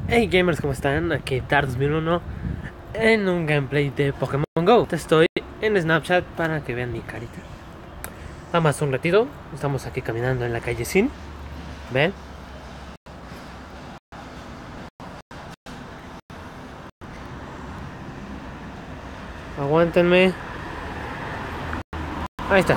Hey gamers, ¿cómo están? Aquí Tar 2001 en un gameplay de Pokémon Go. Estoy en Snapchat para que vean mi carita. Nada más un ratito, estamos aquí caminando en la calle Sin. ¿Ven? Aguántenme. Ahí está.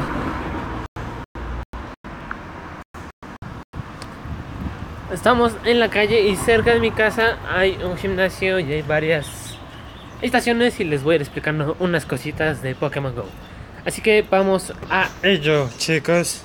Estamos en la calle y cerca de mi casa hay un gimnasio y hay varias estaciones y les voy a ir explicando unas cositas de Pokémon Go. Así que vamos a ello, chicos.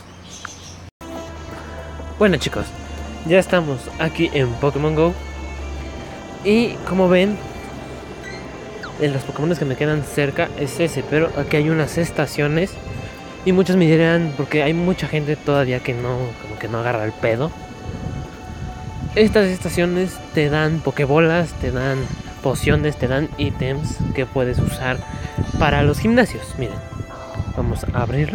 Bueno, chicos, ya estamos aquí en Pokémon Go. Y como ven, en los Pokémon que me quedan cerca es ese, pero aquí hay unas estaciones. Y muchos me dirán, porque hay mucha gente todavía que no, como que no agarra el pedo. Estas estaciones te dan pokebolas, te dan pociones, te dan ítems que puedes usar para los gimnasios. Miren, vamos a abrirlo.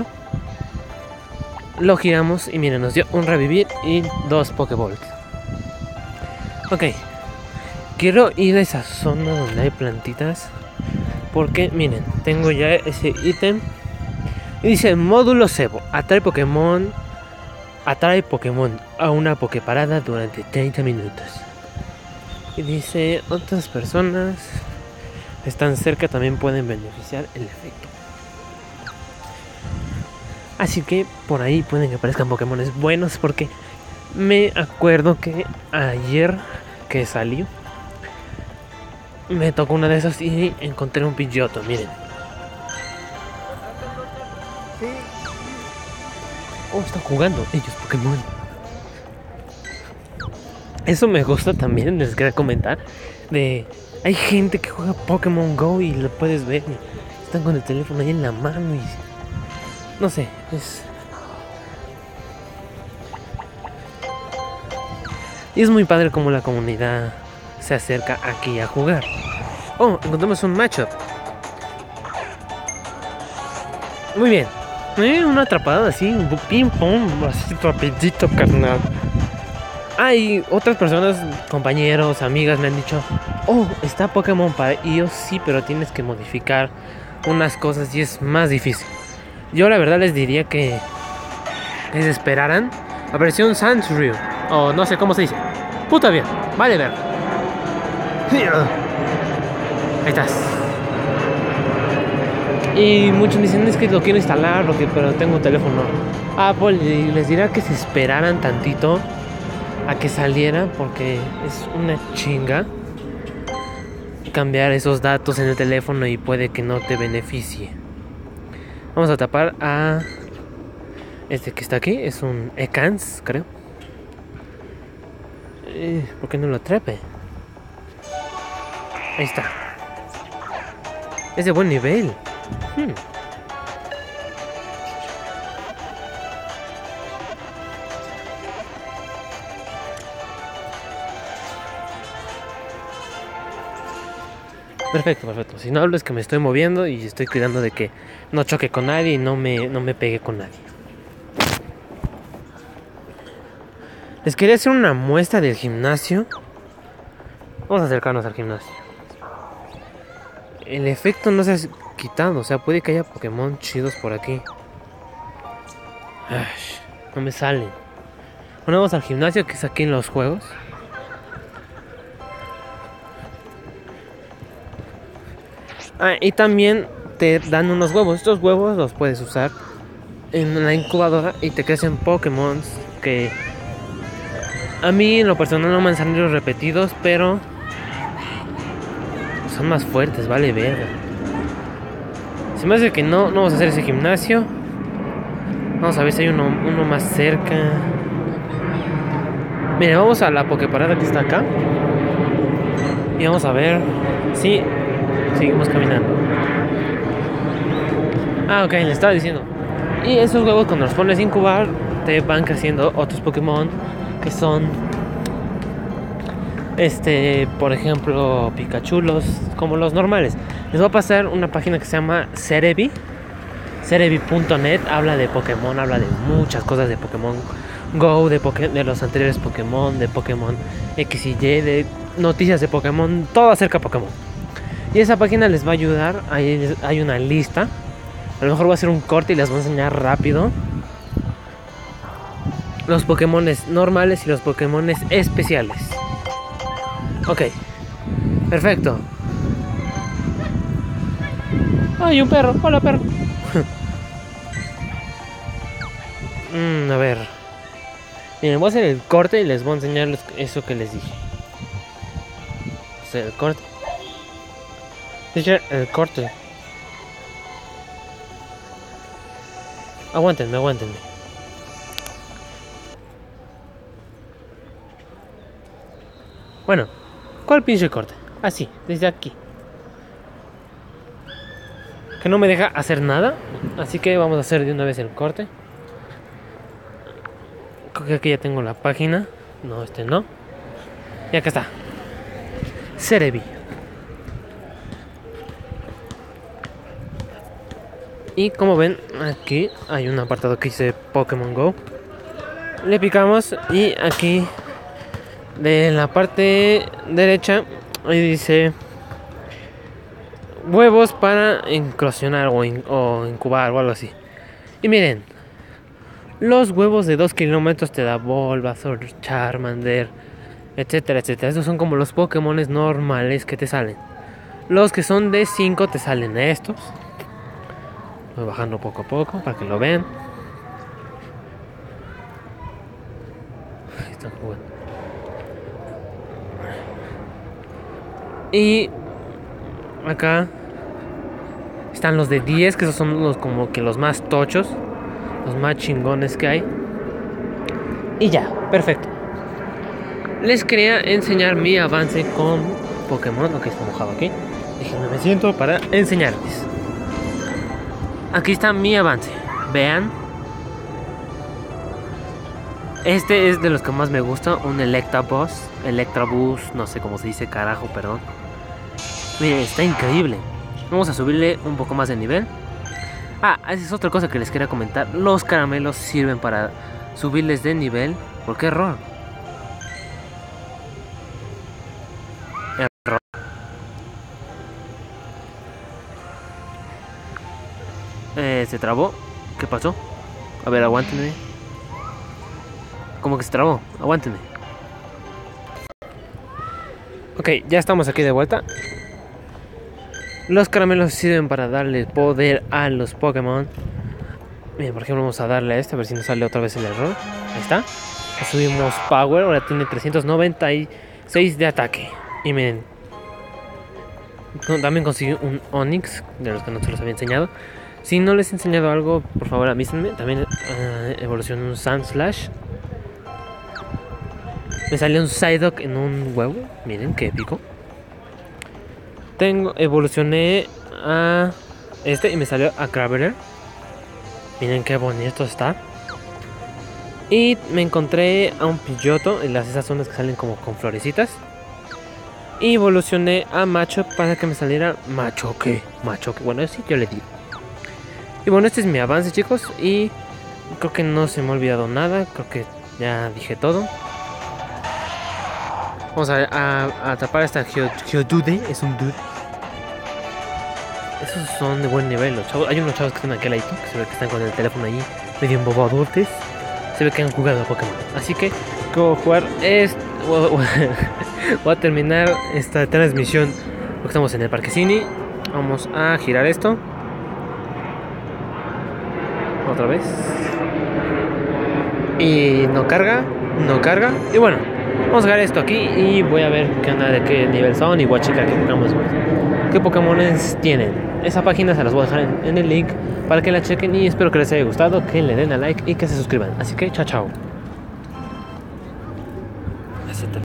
Lo giramos y miren, nos dio un revivir y 2 pokeballs. Ok, quiero ir a esa zona donde hay plantitas, porque miren, tengo ya ese ítem. Y dice módulo cebo, atrae Pokémon a una Poképarada durante 30 minutos. Y dice, otras personas que están cerca también pueden beneficiar el efecto. Así que por ahí pueden que aparezcan Pokémones buenos, porque me acuerdo que ayer que salió me tocó una de esas y encontré un Pidgeotto, miren. Oh, están jugando ellos Pokémon. Eso me gusta también, les quería comentar. Hay gente que juega Pokémon Go y lo puedes ver. Están con el teléfono ahí en la mano y no sé, y es muy padre como la comunidad se acerca aquí a jugar. Oh, encontramos un matchup. Muy bien. Una atrapada así, un ping pong, así rapidito, carnal. Hay otras personas, compañeros, amigas me han dicho, oh, está Pokémon para iOS, sí, pero tienes que modificar unas cosas y es más difícil. Yo la verdad les diría que les esperaran a versión Sandshrew, o no sé cómo se dice. Puta bien, vale ver. Ahí estás. Y muchos me dicen, es que lo quiero instalar, pero tengo un teléfono Apple, y les diría que se esperaran tantito a que saliera, porque es una chinga cambiar esos datos en el teléfono y puede que no te beneficie. Vamos a tapar a este que está aquí, es un Ekans, creo. ¿Por qué no lo atrape? Ahí está. Es de buen nivel. Perfecto, perfecto. Si no hablo es que me estoy moviendo y estoy cuidando de que no choque con nadie y no me pegue con nadie. Les quería hacer una muestra del gimnasio. Vamos a acercarnos al gimnasio. El efecto no se ha quitado, o sea, puede que haya Pokémon chidos por aquí. No me salen. Bueno, vamos al gimnasio que es aquí en los juegos. Y también te dan unos huevos. Estos huevos los puedes usar en la incubadora y te crecen Pokémon que a mí en lo personal no me han salido repetidos, pero son más fuertes, vale verga. Se me hace que no vamos a hacer ese gimnasio. Vamos a ver si hay uno más cerca. Mira, vamos a la Poképarada que está acá. Y vamos a ver si seguimos caminando. Ok, le estaba diciendo. Y esos huevos cuando los pones a incubar te van creciendo otros Pokémon que son por ejemplo, Pikachu, como los normales. Les voy a pasar una página que se llama Cerebi. Cerebi.net. Habla de Pokémon, habla de muchas cosas de Pokémon Go, de los anteriores Pokémon, de Pokémon X y Y, de noticias de Pokémon, todo acerca de Pokémon. Y esa página les va a ayudar, hay una lista. A lo mejor voy a hacer un corte y les voy a enseñar rápido los Pokémones normales y los Pokémones especiales. Ok, perfecto. ¡Ay, un perro! ¡Hola, perro! A ver. Miren, voy a hacer el corte y les voy a enseñar eso que les dije. O sea, el corte. Teacher, el corte. Aguántenme. Bueno, ¿cuál pinche corte? Así, desde aquí. Que no me deja hacer nada. Así que vamos a hacer de una vez el corte. Creo que aquí ya tengo la página. No, no. Y acá está. Cerebi. Y como ven, aquí hay un apartado que dice Pokémon Go. Le picamos y aquí de la parte derecha ahí dice huevos para incursionar o incubar o algo así. Y miren, los huevos de 2 kilómetros te da Bulbasaur, Charmander, etcétera, etcétera. Estos son como los Pokémones normales que te salen. Los que son de 5 te salen estos. Voy bajando poco a poco para que lo vean. Ahí están jugando. Y acá están los de 10, que esos son los como que los más tochos, los más chingones que hay. Y ya, perfecto. Les quería enseñar mi avance con Pokémon. Ok, está mojado aquí. Déjenme me siento para enseñarles. Aquí está mi avance. Vean. Este es de los que más me gusta. Un Electabuzz, no sé cómo se dice, carajo, perdón. Miren, está increíble. Vamos a subirle un poco más de nivel. Esa es otra cosa que les quería comentar. Los caramelos sirven para subirles de nivel. ¿Por qué error? Se trabó. ¿Qué pasó? A ver, aguántenme. ¿Cómo que se trabó? Aguántenme. Ok, ya estamos aquí de vuelta. Los caramelos sirven para darle poder a los Pokémon. Miren, por ejemplo, vamos a darle a este, a ver si nos sale otra vez el error. Ahí está. Le subimos Power, ahora tiene 396 de ataque. Y miren, también conseguí un Onix, de los que no se los había enseñado. Si no les he enseñado algo, por favor avísenme. También evolucioné un Sandslash. Me salió un Psyduck en un huevo. Miren qué épico. Evolucioné a este y me salió a Graveler. Miren qué bonito está. Y me encontré a un Pidgeotto. En esas zonas que salen como con florecitas. Y evolucioné a Machop para que me saliera Machoke. Bueno, sí, yo le digo. Y bueno, este es mi avance, chicos. Y creo que no se me ha olvidado nada. Creo que ya dije todo. Vamos a atrapar a esta Geodude. Es un dude. Esos son de buen nivel, los chavos. Hay unos chavos que están aquí al ladito, que se ve que están con el teléfono allí, medio embobadotes. Se ve que han jugado a Pokémon. Así que voy a jugar voy a terminar esta transmisión porque estamos en el Parque Cine. Vamos a girar esto. Otra vez. Y no carga. Y bueno, vamos a dejar esto aquí y voy a ver de qué nivel son y voy a checar qué Pokémones tienen. Esa página se las voy a dejar en el link para que la chequen y espero que les haya gustado, que le den a like y que se suscriban. Así que chao.